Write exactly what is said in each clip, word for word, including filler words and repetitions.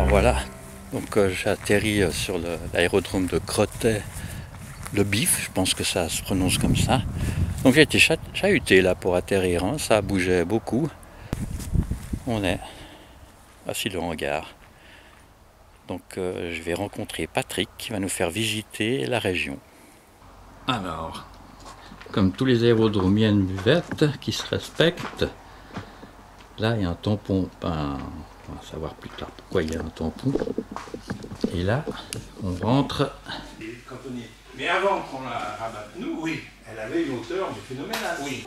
Voilà, donc euh, j'ai atterri euh, sur l'aérodrome de Crotay, le Bif, je pense que ça se prononce comme ça. Donc j'ai été chahuté là pour atterrir, hein, ça bougeait beaucoup. On est assis le hangar. Donc euh, je vais rencontrer Patrick qui va nous faire visiter la région. Alors, comme tous les aérodromes, il y a une buvette qui se respecte. Là, il y a un tampon. Ben, on va savoir plus tard pourquoi il y a un tampon. Et là, on rentre. Mais avant qu'on la rabatte nous, oui, elle avait une hauteur phénoménale. Oui.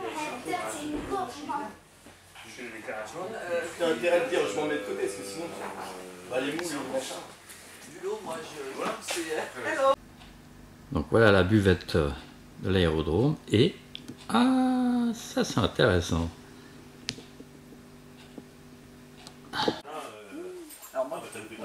Je fais les déclarations. T'as intérêt de dire, je m'en mets de côté, parce que sinon, bah, les moules, les machins. Du lot, moi je. Voilà. Hello. Donc voilà la buvette de l'aérodrome. Et. Ah, ça c'est intéressant. Alors moi,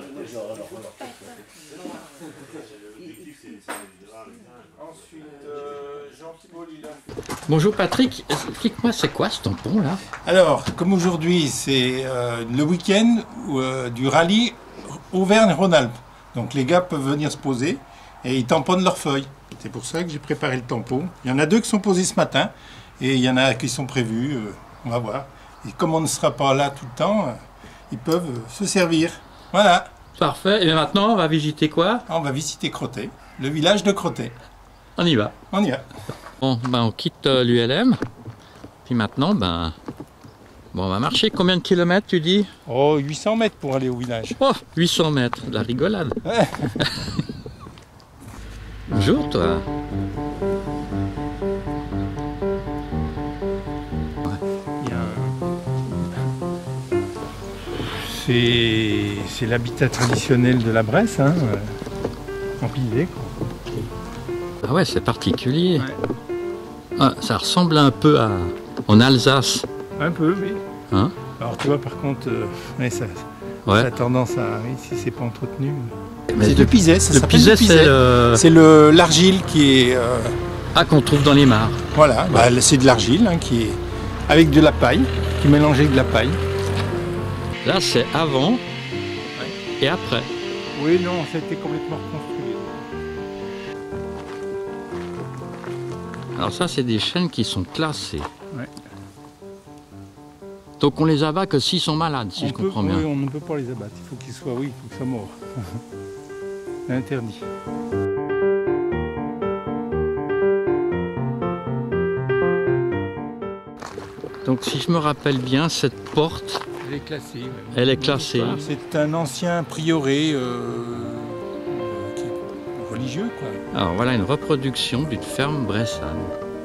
Ensuite, euh, Jean-Paul, il a... Bonjour Patrick, explique-moi c'est quoi ce tampon là? Alors, comme aujourd'hui, c'est euh, le week-end euh, du rallye Auvergne-Rhône-Alpes. Donc les gars peuvent venir se poser et ils tamponnent leurs feuilles. C'est pour ça que j'ai préparé le tampon. Il y en a deux qui sont posés ce matin et il y en a qui sont prévus. Euh, on va voir. Et comme on ne sera pas là tout le temps, euh, ils peuvent euh, se servir. Voilà. Parfait, et maintenant on va visiter quoi? On va visiter Crotay, le village de Crotay. On y va. On y va. Bon, ben on quitte euh, l'U L M. Puis maintenant, ben. Bon, on va marcher combien de kilomètres tu dis? Oh, huit cents mètres pour aller au village. Oh, huit cents mètres, la rigolade. Ouais. Bonjour toi. C'est l'habitat traditionnel de la Bresse, hein, en pilier. Ah ouais, c'est particulier. Ouais. Ah, ça ressemble un peu à en Alsace. Un peu, oui. Hein? Alors tu vois, par contre, euh, ouais, ça, Ouais. ça a tendance à... Oui, si c'est pas entretenu... Mais C'est de Pizet, ça Le s'appelle Pizet, le c'est Pizet. le... C'est le- l'argile qui est... euh, Ah, qu'on trouve dans les mares. voilà, bah, c'est de l'argile hein, qui est avec de la paille, qui est mélangée avec de la paille. Là, c'est avant et après. Oui, non, ça a été complètement reconstruit. Alors ça, c'est des chênes qui sont classés. Ouais. Donc on les abat que s'ils sont malades, si on je peut, comprends bien. oui, on ne peut pas les abattre, il faut qu'ils soient... Oui, il faut que ça mord. C'est interdit. Donc si je me rappelle bien, cette porte, Elle est classée. Oui. elle est classée. C'est un ancien prieuré euh, euh, qui est religieux, quoi. Alors voilà une reproduction d'une ferme bressane.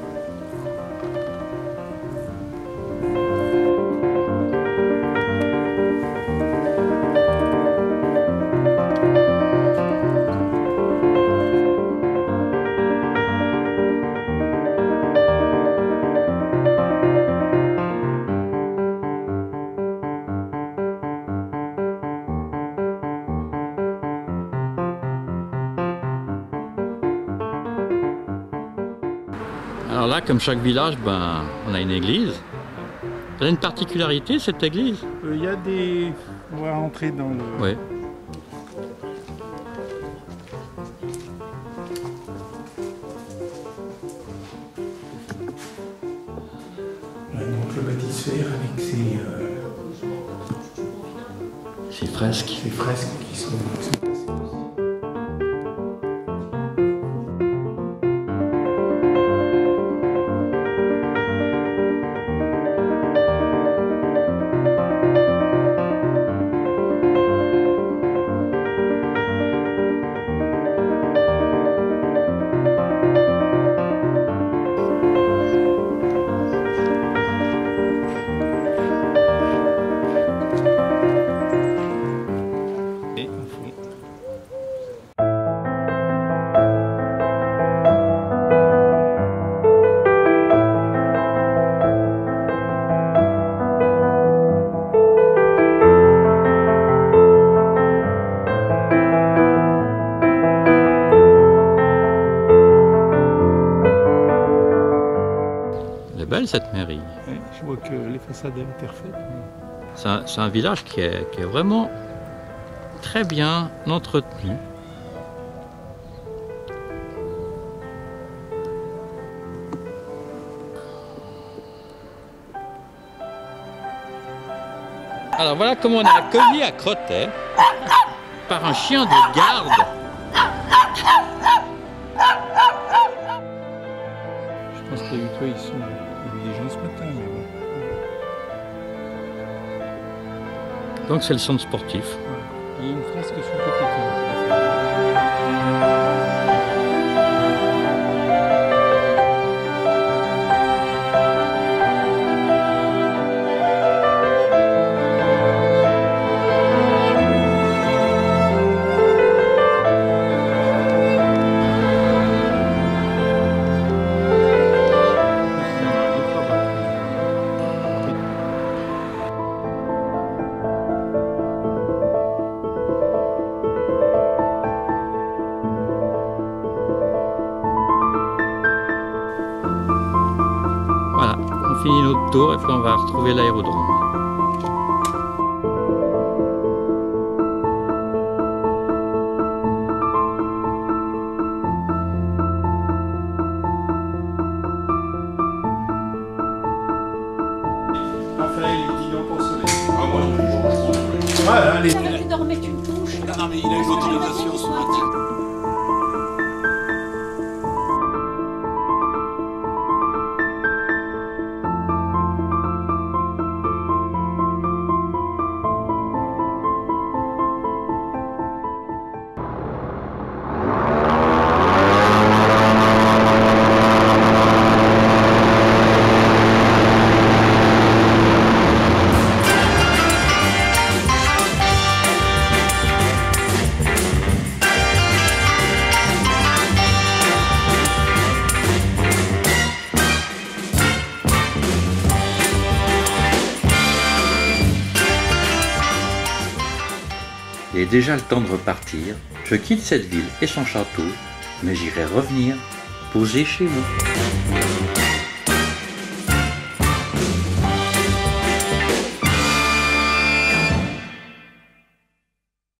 Alors là, comme chaque village, ben, on a une église. Elle a une particularité, cette église? Il euh, y a des... On va rentrer dans le... Oui. Ouais, donc le bâtisseur avec ses, euh, Ces fresques. ses fresques qui sont... Et au fond. Elle est belle cette mairie. Ouais, je vois que les façades ont été refaites. C'est un, c'est un village qui est, qui est vraiment très bien entretenu. Alors voilà comment on est accueilli à Crottet par un chien de garde. Je pense qu'il y a eu toi, ils sont. Il y a eu des gens ce matin, mais bon. Donc c'est le centre sportif. Il y a une fresque sur le côté. Voilà, on finit notre tour et puis on va retrouver l'aérodrome. Raphaël, il dit non pour soleil. Ah, moi non plus. Voilà, allez. Ça va plus d'en remettre une couche. Non, mais il a eu l'autorisation ce matin. Il est déjà le temps de repartir. Je quitte cette ville et son château, mais j'irai revenir poser chez vous.